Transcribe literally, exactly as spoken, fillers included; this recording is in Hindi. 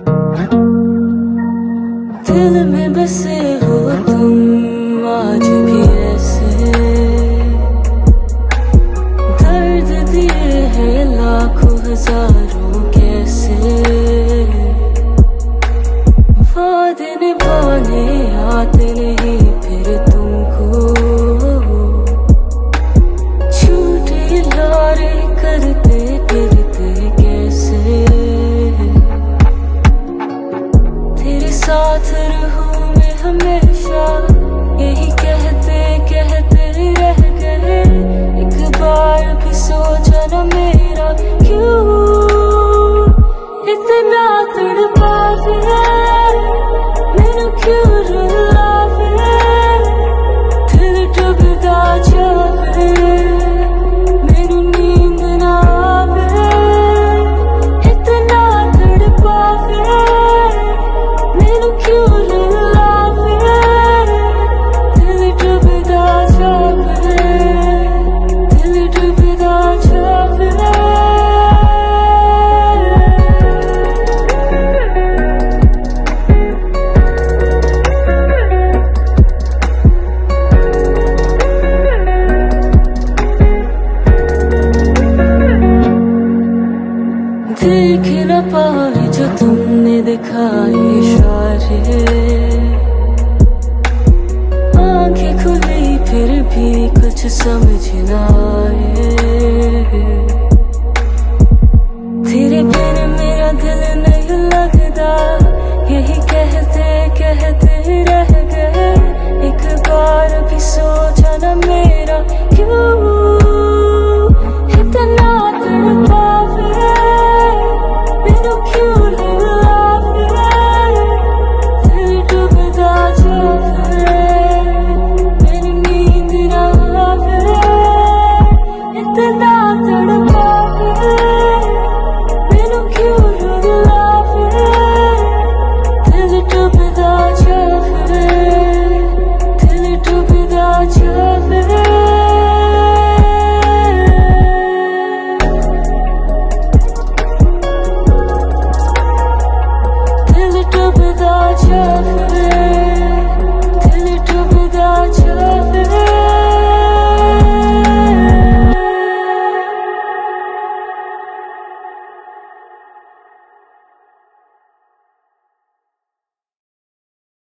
दिल में बसे हो तुम आज भी ऐसे, दर्द दिए हैं लाखों हजारों कैसे, वादे निभाने आते नहीं फिर तुमको, झूठे लारे करते डरते कैसे, तेरे साथ रहूं मैं हमेशा यही कहते कहते रह गए, एक बार भी सोचा न मेरा क्यों इतना तड़पावे, मैनू क्यों रुलावे, दिल डुबदा जावे, मैनू नींद ना आवे, इतना तड़पावे, मैनू क्यों रुलावे, दिल डुबदा जावे, दिल डुबदा जावे। देख न पाए जो तुमने दिखाए इशारे, आंखें खुली फिर भी कुछ समझ न आए, तेरे बिन मेरा दिल नहीं लगता, यही कहते कहते रह गए, एक बार भी सोचा न मेरा क्यों